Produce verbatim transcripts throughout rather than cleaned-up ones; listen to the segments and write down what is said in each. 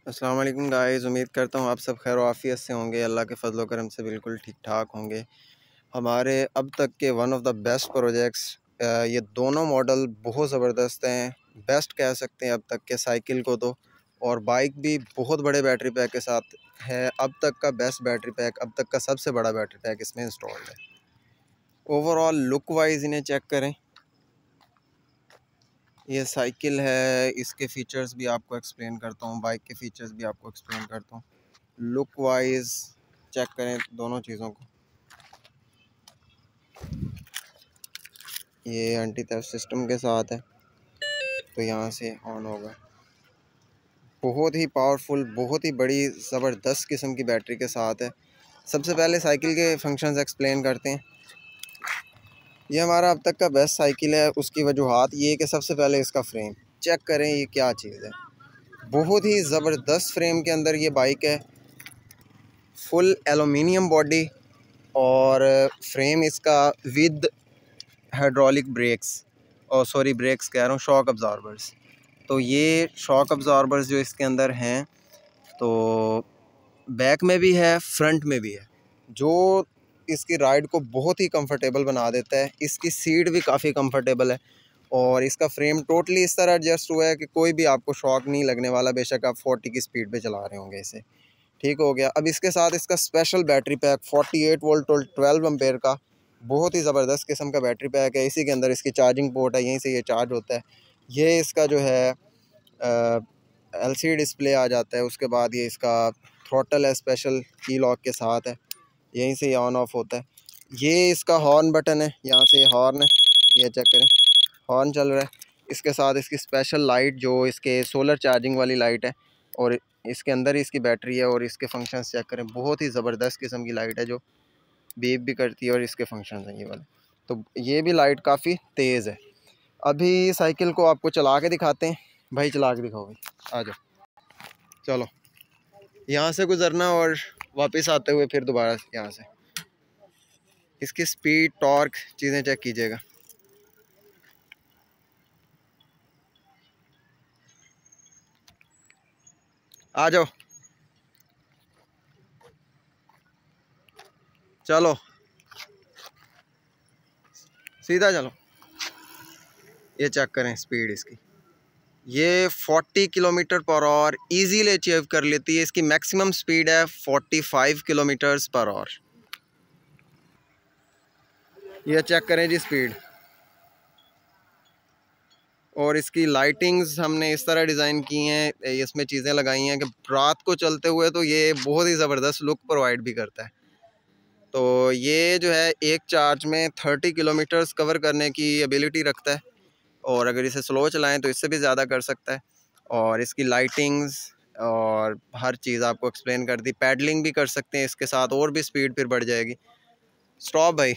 अस्सलाम वालेकुम गाइस। उम्मीद करता हूँ आप सब खैर आफ़ियत से होंगे, अल्लाह के फ़ज़ल व करम से बिल्कुल ठीक ठाक होंगे। हमारे अब तक के one of the best projects, ये दोनों मॉडल बहुत ज़बरदस्त हैं, बेस्ट कह सकते हैं अब तक के साइकिल को तो। और बाइक भी बहुत बड़े बैटरी पैक के साथ है, अब तक का बेस्ट बैटरी पैक, अब तक का सबसे बड़ा बैटरी पैक इसमें इंस्टॉल्ड है। ओवरऑल लुक वाइज इन्हें चेक करें, ये साइकिल है, इसके फ़ीचर्स भी आपको एक्सप्लेन करता हूँ, बाइक के फ़ीचर्स भी आपको एक्सप्लेन करता हूँ। लुक वाइज चेक करें दोनों चीज़ों को। ये एंटी थेफ्ट सिस्टम के साथ है, तो यहाँ से ऑन होगा। बहुत ही पावरफुल, बहुत ही बड़ी ज़बरदस्त किस्म की बैटरी के साथ है। सबसे पहले साइकिल के फंक्शंस एक्सप्लेन करते हैं। ये हमारा अब तक का बेस्ट साइकिल है, उसकी वजूहात ये है कि सबसे पहले इसका फ्रेम चेक करें, ये क्या चीज़ है। बहुत ही ज़बरदस्त फ्रेम के अंदर ये बाइक है, फुल एलुमिनियम बॉडी और फ्रेम इसका विद हाइड्रोलिक ब्रेक्स, और सॉरी ब्रेक्स कह रहा हूँ, शॉक अब्ज़ॉर्बर्स। तो ये शॉक अब्ज़ॉर्बर्स जो इसके अंदर हैं, तो बैक में भी है, फ्रंट में भी है, जो इसकी राइड को बहुत ही कंफर्टेबल बना देता है। इसकी सीट भी काफ़ी कंफर्टेबल है और इसका फ्रेम टोटली इस तरह एडजस्ट हुआ है कि कोई भी आपको शॉक नहीं लगने वाला, बेशक आप फोर्टी की स्पीड पे चला रहे होंगे इसे। ठीक हो गया। अब इसके साथ इसका स्पेशल बैटरी पैक अड़तालीस वोल्ट और ट्वेल्व एम्पेयर का बहुत ही ज़बरदस्त किस्म का बैटरी पैक है। इसी के अंदर इसकी चार्जिंग पोर्ट है, यहीं से ये चार्ज होता है। ये इसका जो है एल सी डी डिस्प्ले आ जाता है। उसके बाद ये इसका थ्रॉटल है, स्पेशल की लॉक के साथ है, यहीं से ये ऑन ऑफ होता है। ये इसका हॉर्न बटन है, यहाँ से ये हॉर्न है, ये चेक करें, हॉर्न चल रहा है। इसके साथ इसकी स्पेशल लाइट जो इसके सोलर चार्जिंग वाली लाइट है, और इसके अंदर ही इसकी बैटरी है। और इसके फंक्शंस चेक करें, बहुत ही ज़बरदस्त किस्म की लाइट है जो बीप भी करती है, और इसके फंक्शंस हैं ये वाले। तो ये भी लाइट काफ़ी तेज़ है। अभी साइकिल को आपको चला के दिखाते हैं। भाई चला के दिखाओ भाई, आ जाओ, चलो। यहाँ से गुजरना और वापस आते हुए फिर दोबारा यहाँ से। इसकी स्पीड, टॉर्क चीज़ें चेक कीजिएगा। आ जाओ, चलो सीधा चलो। ये चेक करें स्पीड इसकी, ये चालीस kilometre per our easily achieve कर लेती है। इसकी मैक्सिमम स्पीड है पैंतालीस किलोमीटर पर आवर। ये चेक करें जी स्पीड। और इसकी लाइटिंग्स हमने इस तरह डिज़ाइन की हैं, इसमें चीज़ें लगाई हैं कि रात को चलते हुए तो ये बहुत ही ज़बरदस्त लुक प्रोवाइड भी करता है। तो ये जो है एक चार्ज में तीस किलोमीटर्स कवर करने की एबिलिटी रखता है, और अगर इसे स्लो चलाएं तो इससे भी ज़्यादा कर सकता है। और इसकी लाइटिंग्स और हर चीज़ आपको एक्सप्लेन कर दी। पैडलिंग भी कर सकते हैं इसके साथ, और भी स्पीड फिर बढ़ जाएगी। स्टॉप भाई।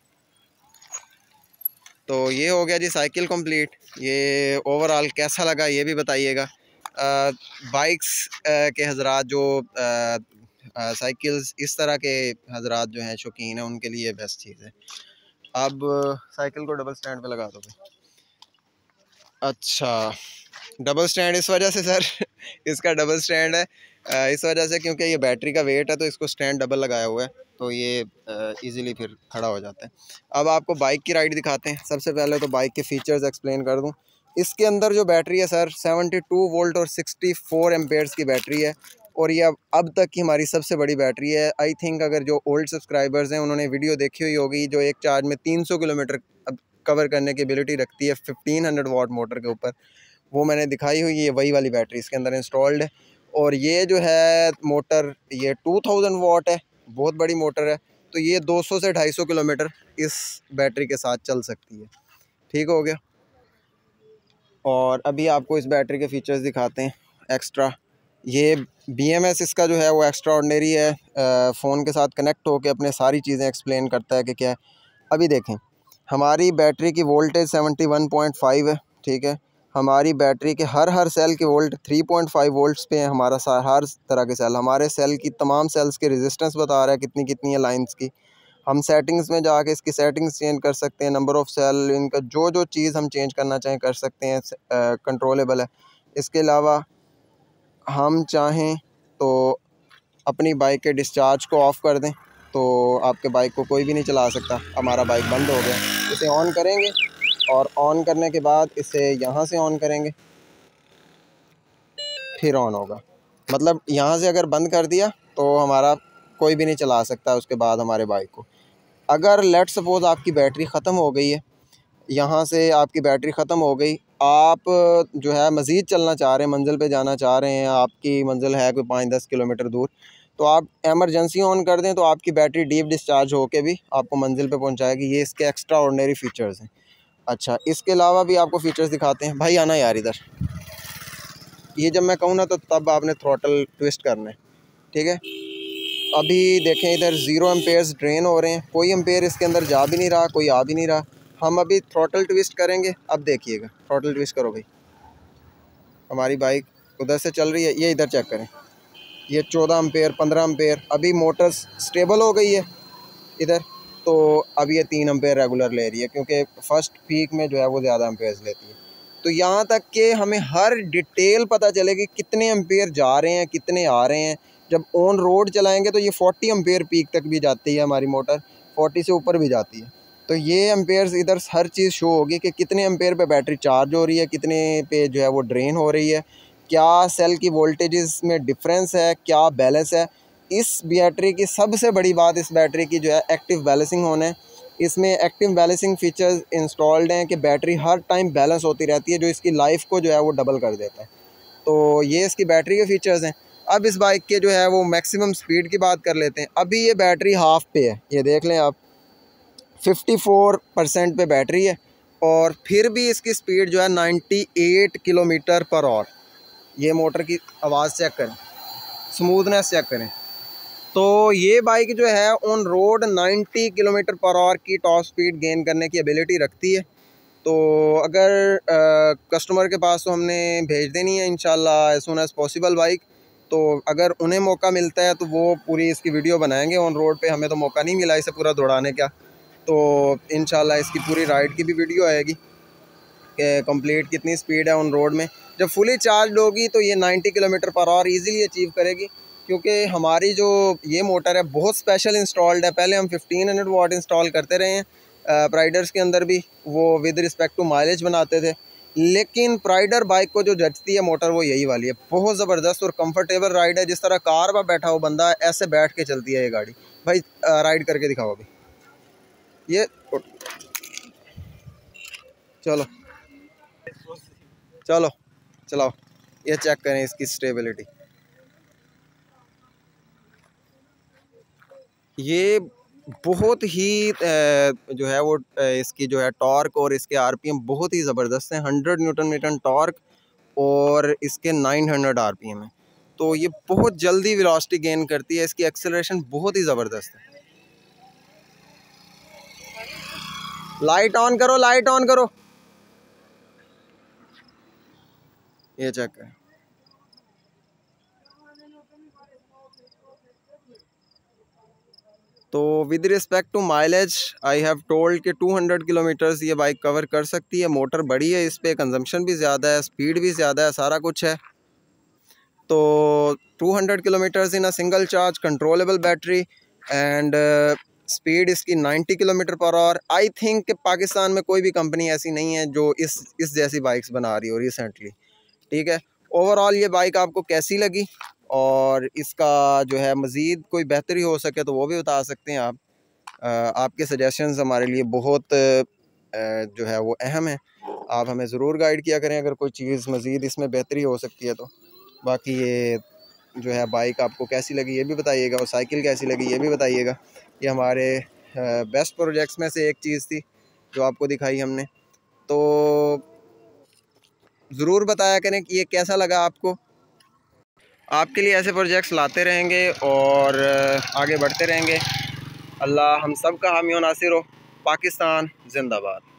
तो ये हो गया जी साइकिल कंप्लीट। ये ओवरऑल कैसा लगा ये भी बताइएगा। बाइक्स के हजरात जो साइकिल्स इस तरह के हजरात जो हैं शौकीन हैं, उनके लिए बेस्ट चीज़ है। अब साइकिल को डबल स्टैंड पे लगा दो भाई। अच्छा, डबल स्टैंड इस वजह से सर इसका डबल स्टैंड है इस वजह से क्योंकि ये बैटरी का वेट है, तो इसको स्टैंड डबल लगाया हुआ है, तो ये इजीली फिर खड़ा हो जाता है। अब आपको बाइक की राइड दिखाते हैं। सबसे पहले तो बाइक के फीचर्स एक्सप्लेन कर दूं। इसके अंदर जो बैटरी है सर बहत्तर वोल्ट और चौंसठ एम्पेयर्स की बैटरी है, और ये अब अब तक की हमारी सबसे बड़ी बैटरी है। आई थिंक अगर जो ओल्ड सब्सक्राइबर्स हैं उन्होंने वीडियो देखी हुई होगी, जो एक चार्ज में तीन सौ किलोमीटर अब कवर करने की एबिलिटी रखती है फिफ्टीन हंड्रेड वाट मोटर के ऊपर, वो मैंने दिखाई हुई है। वही वाली बैटरी इसके अंदर इंस्टॉल्ड है। और ये जो है मोटर, ये टू थाउजेंड वाट है, बहुत बड़ी मोटर है। तो ये दो सौ से ढाई सौ किलोमीटर इस बैटरी के साथ चल सकती है। ठीक हो गया। और अभी आपको इस बैटरी के फीचर्स दिखाते हैं एक्स्ट्रा। ये बी एम एस इसका जो है वो एक्स्ट्रा ऑर्डिनरी है, फ़ोन के साथ कनेक्ट होकर अपने सारी चीज़ें एक्सप्लेन करता है कि क्या है। अभी देखें, हमारी बैटरी की voltage seventy one point five है, ठीक है। हमारी बैटरी के हर हर सेल की volt three point five volts पे है। हमारा हर तरह के सेल, हमारे सेल की तमाम सेल्स के रेजिस्टेंस बता रहा है कितनी कितनी है लाइंस की। हम सेटिंग्स में जाके इसकी सेटिंग्स चेंज कर सकते हैं, नंबर ऑफ़ सेल, इनका जो जो चीज़ हम चेंज करना चाहें कर सकते हैं, कंट्रोलेबल है। इसके अलावा हम चाहें तो अपनी बाइक के डिस्चार्ज को ऑफ़ कर दें, तो आपके बाइक को कोई भी नहीं चला सकता। हमारा बाइक बंद हो गया, इसे ऑन करेंगे और ऑन करने के बाद इसे यहाँ से ऑन करेंगे, फिर ऑन होगा। मतलब यहाँ से अगर बंद कर दिया तो हमारा कोई भी नहीं चला सकता उसके बाद हमारे बाइक को। अगर लेट सपोज़ आपकी बैटरी ख़त्म हो गई है, यहाँ से आपकी बैटरी ख़त्म हो गई, आप जो है मज़ीद चलना चाह रहे हैं, मंज़िल पे जाना चाह रहे हैं, आपकी मंज़िल है कोई पाँच दस किलोमीटर दूर, तो आप एमरजेंसी ऑन कर दें तो आपकी बैटरी डीप डिस्चार्ज होके भी आपको मंज़िल पे पहुंचाएगी। ये इसके एक्स्ट्रा ऑर्डिनरी फ़ीचर्स हैं। अच्छा, इसके अलावा भी आपको फ़ीचर्स दिखाते हैं। भाई आना यार इधर। ये जब मैं कहूँ ना तो तब आपने थ्रॉटल ट्विस्ट करना है, ठीक है। अभी देखें इधर ज़ीरो एम्पेयर्स ड्रेन हो रहे हैं, कोई एम्पेयर इसके अंदर जा भी नहीं रहा, कोई आ भी नहीं रहा। हम अभी थ्रॉटल ट्विस्ट करेंगे। अब देखिएगा, थ्रॉटल ट्विस्ट करो भाई। हमारी बाइक उधर से चल रही है, ये इधर चेक करें, ये चौदह एम्पेयर पंद्रह एम्पेयर। अभी मोटर स्टेबल हो गई है इधर, तो अब ये तीन एम्पेयर रेगुलर ले रही है, क्योंकि फ़र्स्ट पीक में जो है वो ज़्यादा एम्पेयर्स लेती है। तो यहाँ तक कि हमें हर डिटेल पता चलेगी कितने एम्पेयर जा रहे हैं, कितने आ रहे हैं। जब ऑन रोड चलाएंगे तो ये चालीस एम्पेयर पीक तक भी जाती है हमारी मोटर, चालीस से ऊपर भी जाती है। तो ये एम्पेयर्स इधर हर चीज़ शो होगी कि कितने एम्पेयर पे बैटरी चार्ज हो रही है, कितने पे जो है वो ड्रेन हो रही है, क्या सेल की वोल्टेजेस में डिफरेंस है, क्या बैलेंस है। इस बैटरी की सबसे बड़ी बात, इस बैटरी की जो है एक्टिव बैलेंसिंग होना है। इसमें एक्टिव बैलेंसिंग फीचर्स इंस्टॉल्ड हैं कि बैटरी हर टाइम बैलेंस होती रहती है, जो इसकी लाइफ को जो है वो डबल कर देता है। तो ये इसकी बैटरी के फीचर्स हैं। अब इस बाइक के जो है वो मैक्सिमम स्पीड की बात कर लेते हैं। अभी ये बैटरी हाफ पे है, ये देख लें आप, चौवन परसेंट पे बैटरी है और फिर भी इसकी स्पीड जो है अट्ठानवे किलोमीटर पर आवर। ये मोटर की आवाज़ चेक करें, स्मूथनेस चेक करें। तो ये बाइक जो है ऑन रोड नब्बे किलोमीटर पर आवर की टॉप स्पीड गेन करने की एबिलिटी रखती है। तो अगर आ, कस्टमर के पास तो हमने भेज देनी है इंशाल्लाह as soon as possible bike. तो अगर उन्हें मौका मिलता है तो वो पूरी इसकी वीडियो बनाएंगे ऑन रोड पे। हमें तो मौका नहीं मिला इसे पूरा दौड़ाने का, तो इंशाल्लाह इसकी पूरी राइड की भी वीडियो आएगी कि कंप्लीट कितनी स्पीड है ऑन रोड में। जब फुली चार्ज होगी तो ये नब्बे kilometre per our easily achieve करेगी, क्योंकि हमारी जो ये मोटर है बहुत स्पेशल इंस्टॉल्ड है। पहले हम फिफ्टीन हंड्रेड वाट इंस्टॉल करते रहे हैं प्राइडर्स के अंदर भी, वो विद रिस्पेक्ट टू माइलेज बनाते थे, लेकिन प्राइडर बाइक को जो जचती है मोटर वो यही वाली है। बहुत ज़बरदस्त और कंफर्टेबल राइड है। जिस तरह कार पर बैठा हो बंदा ऐसे बैठ के चलती है ये गाड़ी। भाई राइड करके दिखाओ अभी ये, चलो चलो चलाओ, ये चेक करें इसकी स्टेबिलिटी। ये बहुत ही जो है वो इसकी जो है टॉर्क और इसके आरपीएम बहुत ही ज़बरदस्त हैं। हंड्रेड न्यूटन मीटर टॉर्क और इसके नाइन हंड्रेड आरपीएम है। तो ये बहुत जल्दी वेलोसिटी गेन करती है। इसकी एक्सेलरेशन बहुत ही ज़बरदस्त है। लाइट ऑन करो, लाइट ऑन करो, ये चेक करें। तो with respect to mileage I have told कि टू हंड्रेड किलोमीटर्स ये बाइक कवर कर सकती है। मोटर बड़ी है, इस पे कंजम्पशन भी ज़्यादा है, स्पीड भी ज़्यादा है, सारा कुछ है। तो two hundred kilometres in a single charge, controllable battery and speed इसकी ninety kilometre per hour. I think कि पाकिस्तान में कोई भी कंपनी ऐसी नहीं है जो इस इस जैसी बाइक्स बना रही हो रिसेंटली, ठीक है। ओवरऑल ये बाइक आपको कैसी लगी और इसका जो है मज़ीद कोई बेहतरी हो सके तो वो भी बता सकते हैं आप। आ, आपके सजेशंस हमारे लिए बहुत आ, जो है वो अहम है। आप हमें ज़रूर गाइड किया करें अगर कोई चीज़ मज़ीद इसमें बेहतरी हो सकती है तो। बाकी ये जो है बाइक आपको कैसी लगी ये भी बताइएगा, और साइकिल कैसी लगी ये भी बताइएगा। ये हमारे बेस्ट प्रोजेक्ट्स में से एक चीज़ थी जो आपको दिखाई हमने। तो ज़रूर बताया करें कि ये कैसा लगा आपको। आपके लिए ऐसे प्रोजेक्ट्स लाते रहेंगे और आगे बढ़ते रहेंगे। अल्लाह हम सब का हामी और नासिर हो। पाकिस्तान जिंदाबाद।